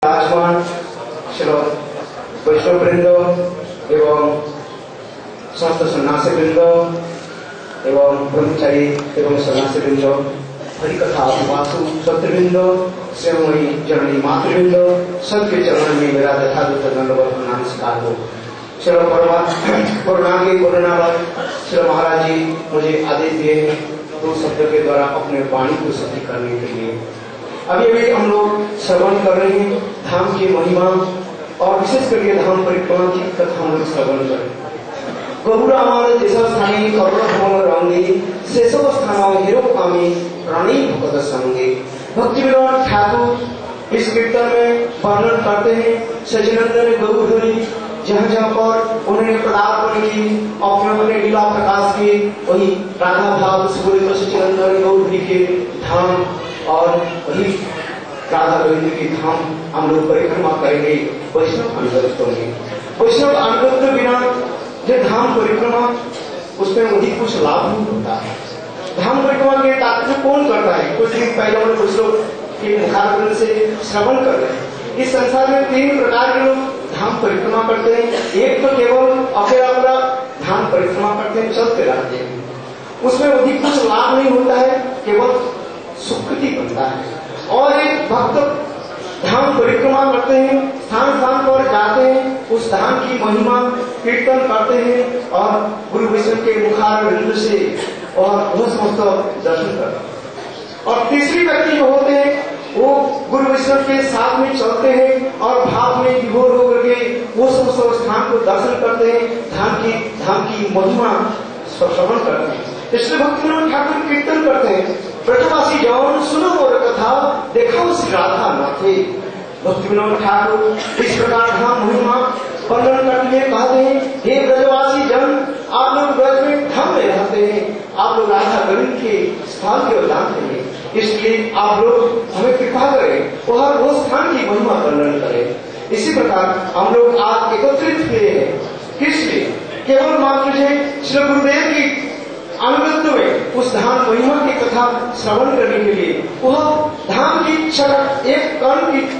राजमान श्री वैष्णव वृंद एवं समस्त सन्यासी वृंद एवं ब्रह्मचारी एवं सन्यासी वृंद हरिकथा वासु सत्यवृंद स्वयं जननी मातृवृंद सबके चरण में मेरा यथायुक्त दंडवत नमस्कार हो। श्री करुणागी करुणावत श्री महाराज जी मुझे आदेश दिए हैं दो शब्द के द्वारा अपने वाणी को सिद्ध करने के लिए। अभी हम लोग श्रवण कर रहे हैं धाम की महिमा और विशेष करके धाम परिक्रमा की कथा हम लोग श्रवण करें। गौरामाल देशस्थानी करुणा रंगे शेषव स्थान हिरो कामी रानी भगत संगे। भक्ति विनोद ठाकुर इस कीर्तन में वर्णन करते हैं सचिनंदन गौधरी जहाँ जहाँ पर उन्होंने पदार्पण की अपने लीला प्रकाश की वही राधा भाव सुबोधित सचिनंदन गौधरी के धाम और वही राधा रविंद्र की धाम हम लोग परिक्रमा करेंगे वैष्णव अनुगत होंगे। वैष्णव अनुगत बिना जो धाम परिक्रमा उसमें वही कुछ लाभ नहीं होता है। धाम परिक्रमा के तात्पर्य कौन करता है? कुछ दिन पहले हम कुछ लोग के मुखारबिंद से श्रवण कर रहे हैं। इस संसार में तीन प्रकार के लोग धाम परिक्रमा करते हैं। एक तो केवल अकेला धाम परिक्रमा करते हैं, चलते रहते हैं, उसमें अधिक कुछ लाभ नहीं होता है, केवल सुकृति बनता है। और एक भक्त धाम परिक्रमा करते हैं, स्थान स्थान पर जाते हैं, उस धाम की महिमा कीर्तन करते हैं और गुरु वैष्णव के मुखारबिंद से और वह समस्त दर्शन करते हैं। और तीसरी व्यक्ति जो होते हैं वो गुरु वैष्णव के साथ में चलते हैं और भाव में विभोर होकर के वो समस्त स्थान को दर्शन करते हैं, धाम की महिमा श्रवण करते हैं। इसलिए भक्ति विनोद ठाकुर कीर्तन करते हैं ब्रजवासी जौन सुनो मोर कथा देखो श्री राधा नाथे। भक्ति विनोद ठाकुर इस प्रकार धाम महिमा वर्णन करते हुए कहते हैं हे ब्रजवासी जन आप लोग ब्रज में धाम में रहते हैं, आप लोग राधा गोविंद के स्थान के जानते हैं, इसलिए आप लोग हमें कृपा करें और वो स्थान की महिमा वर्णन करें। इसी प्रकार हम लोग आज एकत्रित हुए हैं किस लिए? केवल मात्र श्री गुरुदेव की अनुगत्य में उस धाम महिमा की कथा श्रवण करने के लिए, वह धाम की एक कर्ण की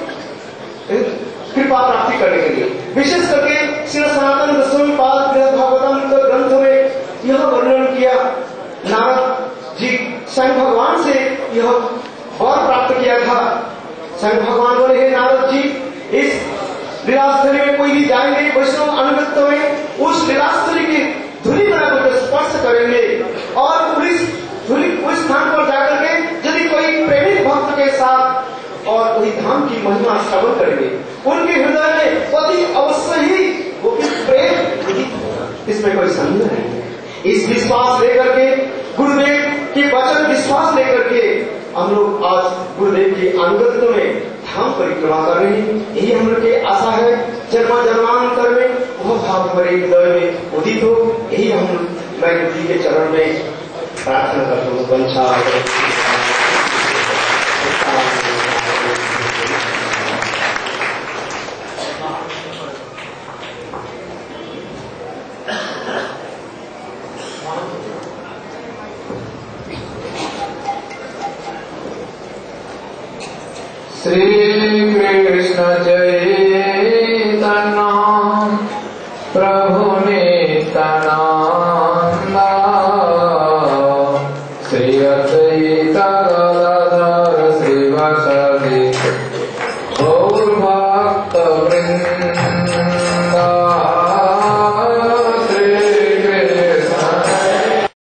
कृपा प्राप्ति करने के लिए। विशेष करके श्री सनातन गोस्वामी पाद भागवतम ग्रंथ में यह वर्णन किया, नारद जी स्वयं भगवान से यह वर प्राप्त किया था। स्वयं भगवान बोले हे नारद जी इस लीलास्थली में कोई भी जाएंगे वैष्णव अनुगत्य में उस लीलास्थली की धूलि को स्पर्श करेंगे और उस स्थान पर जाकर के यदि कोई प्रेमिक भक्त के साथ और वही धाम की महिमा श्रवण करेंगे उनके हृदय में पति अवश्य ही वो प्रेम, इसमें कोई संदेह नहीं। इस विश्वास लेकर के गुरुदेव के वचन विश्वास लेकर के हम लोग आज गुरुदेव के अनुगत्य में धाम परिक्रमा कर रहे हैं। यही हम लोग की आशा है जन्म जन्मांतर में वह भाव हमारे हृदय में उदित हो। यही मैं गुरु जी के चरण में प्रार्थना करता हूँ। वंशा श्री कृष्ण जय